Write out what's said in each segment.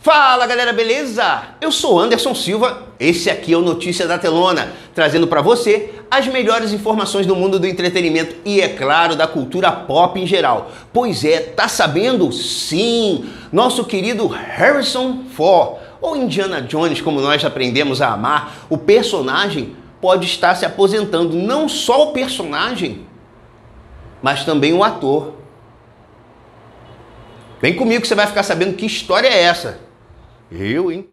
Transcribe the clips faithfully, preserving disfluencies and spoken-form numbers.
Fala galera, beleza? Eu sou Anderson Silva, esse aqui é o Notícia da Telona, trazendo para você as melhores informações do mundo do entretenimento e, é claro, da cultura pop em geral. Pois é, tá sabendo? Sim, nosso querido Harrison Ford, ou Indiana Jones, como nós aprendemos a amar, o personagem pode estar se aposentando, não só o personagem, mas também o ator. Vem comigo que você vai ficar sabendo que história é essa. Eu, hein?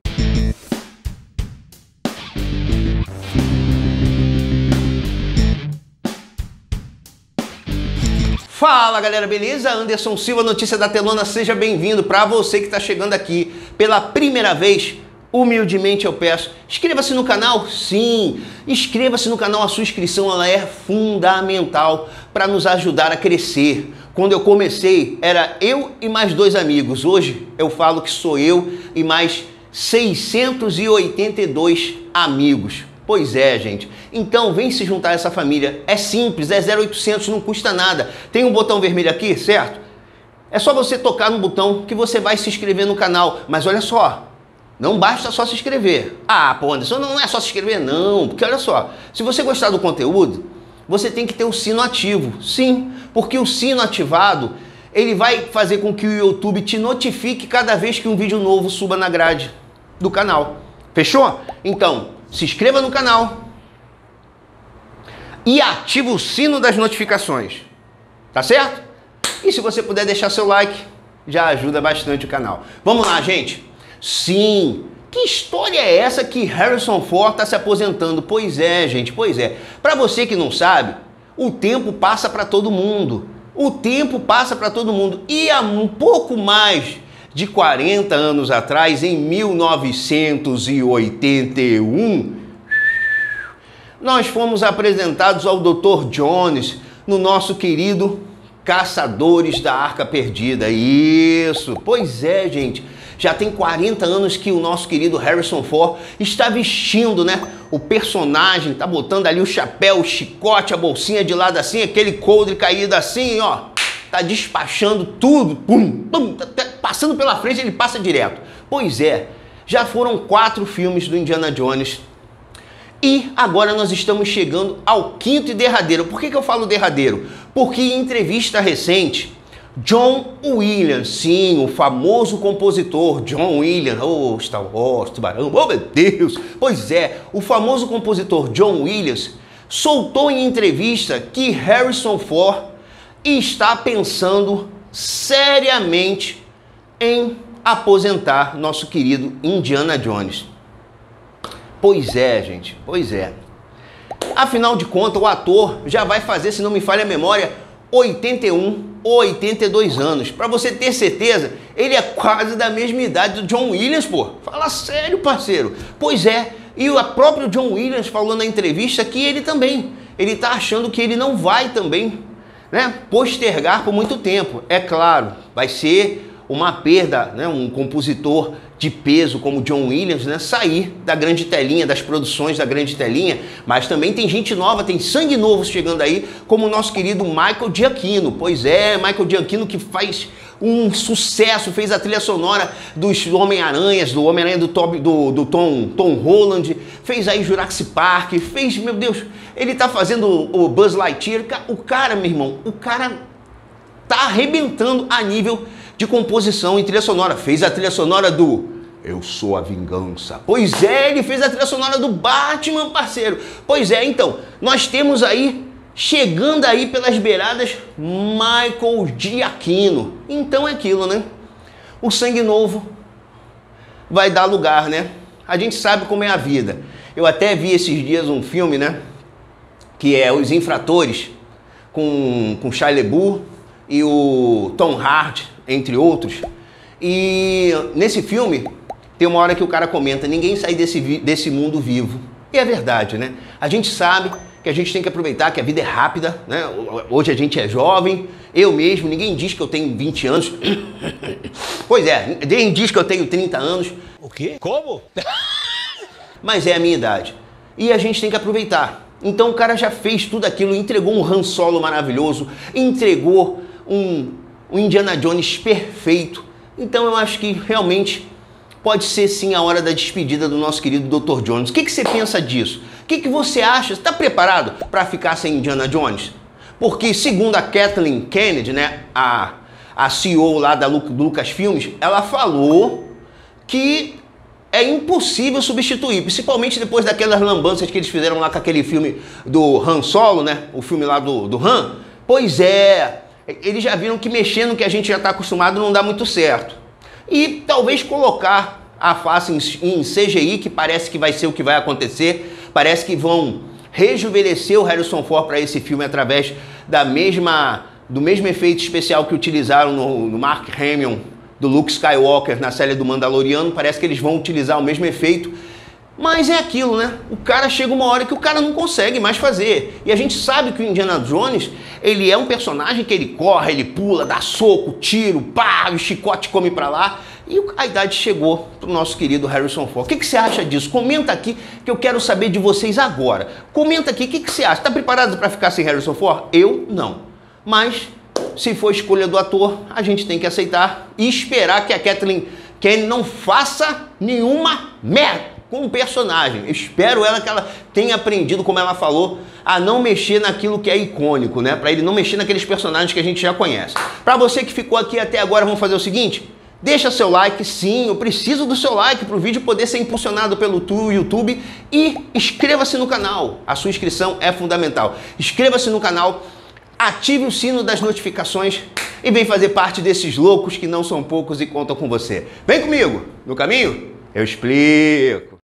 Fala galera, beleza? Anderson Silva, Notícia da Telona, seja bem-vindo. Para você que está chegando aqui pela primeira vez, humildemente eu peço, inscreva-se no canal. Sim, inscreva-se no canal, a sua inscrição ela é fundamental para nos ajudar a crescer. Quando eu comecei, era eu e mais dois amigos. Hoje eu falo que sou eu e mais seiscentos e oitenta e dois amigos. Pois é, gente. Então vem se juntar a essa família. É simples, é zero oitocentos, não custa nada. Tem um botão vermelho aqui, certo? É só você tocar no botão que você vai se inscrever no canal. Mas olha só, não basta só se inscrever. Ah, pô, Anderson, não é só se inscrever, não. Porque olha só, se você gostar do conteúdo, você tem que ter o sino ativo. Sim, porque o sino ativado, ele vai fazer com que o YouTube te notifique cada vez que um vídeo novo suba na grade do canal. Fechou? Então, se inscreva no canal e ativa o sino das notificações. Tá certo? E se você puder deixar seu like, já ajuda bastante o canal. Vamos lá, gente. Sim, que história é essa que Harrison Ford está se aposentando? Pois é, gente, pois é. Para você que não sabe, o tempo passa para todo mundo. O tempo passa para todo mundo. E há um pouco mais de quarenta anos atrás, em mil novecentos e oitenta e um, nós fomos apresentados ao doutor Jones no nosso querido Caçadores da Arca Perdida. Isso, pois é, gente. Já tem quarenta anos que o nosso querido Harrison Ford está vestindo, né, o personagem, tá botando ali o chapéu, o chicote, a bolsinha de lado assim, aquele coldre caído assim, ó, tá despachando tudo, pum, pum, tá passando pela frente, ele passa direto. Pois é, já foram quatro filmes do Indiana Jones e agora nós estamos chegando ao quinto e derradeiro. Por que que eu falo derradeiro? Porque em entrevista recente, John Williams, sim, o famoso compositor John Williams, oh, Star Wars, Tubarão, oh meu Deus, pois é, o famoso compositor John Williams soltou em entrevista que Harrison Ford está pensando seriamente em aposentar nosso querido Indiana Jones. Pois é, gente, pois é. Afinal de contas, o ator já vai fazer, se não me falha a memória, oitenta e um ou oitenta e dois anos. Para você ter certeza, ele é quase da mesma idade do John Williams, pô. Fala sério, parceiro. Pois é, e o próprio John Williams falou na entrevista que ele também, ele tá achando que ele não vai também, né, postergar por muito tempo. É claro, vai ser uma perda, né, um compositor de peso como John Williams, né, sair da grande telinha, das produções da grande telinha, mas também tem gente nova, tem sangue novo chegando aí, como o nosso querido Michael Giacchino. Pois é, Michael Giacchino, que faz um sucesso, fez a trilha sonora dos Homem-Aranhas, do Homem-Aranha do, do, do Tom, Tom Holland, fez aí Jurassic Park, fez, meu Deus, ele tá fazendo o Buzz Lightyear. O cara, meu irmão, o cara tá arrebentando a nível de composição em trilha sonora. Fez a trilha sonora do Eu Sou a Vingança. Pois é, ele fez a trilha sonora do Batman, parceiro. Pois é, então, nós temos aí, chegando aí pelas beiradas, Michael Giacchino. Então é aquilo, né? O sangue novo vai dar lugar, né? A gente sabe como é a vida. Eu até vi esses dias um filme, né, que é Os Infratores, com, com Shia LaBeouf e o Tom Hardy, entre outros. E nesse filme tem uma hora que o cara comenta: ninguém sai desse, desse mundo vivo. E é verdade, né? A gente sabe que a gente tem que aproveitar, que a vida é rápida, né? Hoje a gente é jovem, eu mesmo, ninguém diz que eu tenho vinte anos. Pois é, ninguém diz que eu tenho trinta anos. O quê? Como? Mas é a minha idade. E a gente tem que aproveitar. Então o cara já fez tudo aquilo, entregou um Han Solo maravilhoso, entregou um, um Indiana Jones perfeito. Então eu acho que realmente pode ser sim a hora da despedida do nosso querido doutor Jones. O que, que você pensa disso? O que, que você acha? Está preparado para ficar sem Indiana Jones? Porque segundo a Kathleen Kennedy, né, a, a C E O lá da Lu, do Lucasfilmes, ela falou que é impossível substituir, principalmente depois daquelas lambanças que eles fizeram lá com aquele filme do Han Solo, né, o filme lá do, do Han. Pois é, eles já viram que mexendo no que a gente já está acostumado não dá muito certo. E talvez colocar a face em, em C G I, que parece que vai ser o que vai acontecer, parece que vão rejuvenescer o Harrison Ford para esse filme através da mesma, do mesmo efeito especial que utilizaram no, no Mark Hamill do Luke Skywalker na série do Mandaloriano. Parece que eles vão utilizar o mesmo efeito, mas é aquilo, né? O cara chega uma hora que o cara não consegue mais fazer. E a gente sabe que o Indiana Jones, ele é um personagem que ele corre, ele pula, dá soco, tiro, pá, o chicote come pra lá. E a idade chegou pro nosso querido Harrison Ford. O que, que você acha disso? Comenta aqui que eu quero saber de vocês agora. Comenta aqui, o que, que você acha? Tá preparado para ficar sem Harrison Ford? Eu não. Mas se for escolha do ator, a gente tem que aceitar e esperar que a Kathleen Kennedy não faça nenhuma merda com o personagem. Eu espero ela que ela tenha aprendido, como ela falou, a não mexer naquilo que é icônico, né? Para ele não mexer naqueles personagens que a gente já conhece. Para você que ficou aqui até agora, vamos fazer o seguinte: deixa seu like, sim, eu preciso do seu like para o vídeo poder ser impulsionado pelo YouTube, e inscreva-se no canal. A sua inscrição é fundamental. Inscreva-se no canal, ative o sino das notificações e vem fazer parte desses loucos que não são poucos e contam com você. Vem comigo, no caminho eu explico.